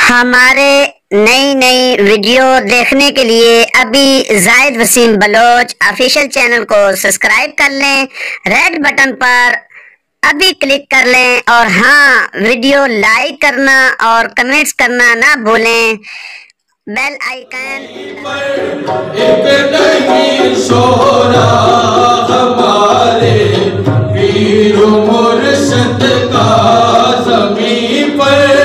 हमारे नई नई वीडियो देखने के लिए अभी जाहिद वसीम बलोच ऑफिशियल चैनल को सब्सक्राइब कर लें, रेड बटन पर अभी क्लिक कर लें और हाँ, वीडियो लाइक करना और कमेंट्स करना ना भूलें। बेल आइकन एक नहीं शोरा हमारे वीर मुर्शद का ज़मीं पर